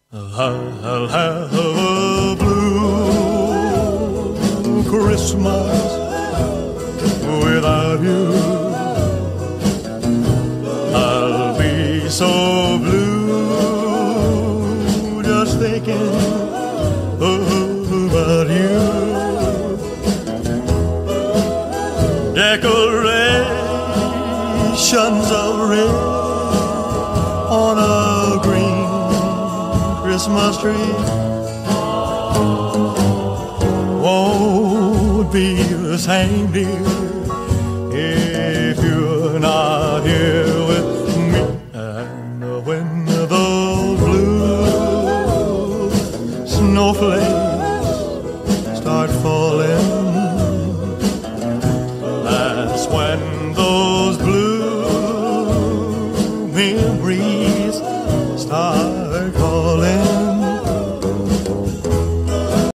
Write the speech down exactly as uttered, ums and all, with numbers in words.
I'll have a blue Christmas without you. I'll be so blue just thinking about you. Decorations of red on a green Christmas tree won't be the same, dear, if you're not here with me. And when those blue snowflakes start falling, that's when those blue memories start calling.